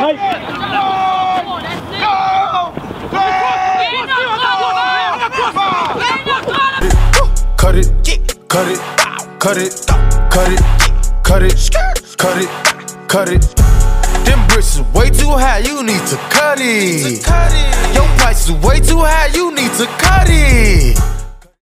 Hey. Cut it, cut it, cut it, cut it, cut it, cut it, cut it. Them bricks is way too high, you need to cut it. Your price is way too high, you need to cut it.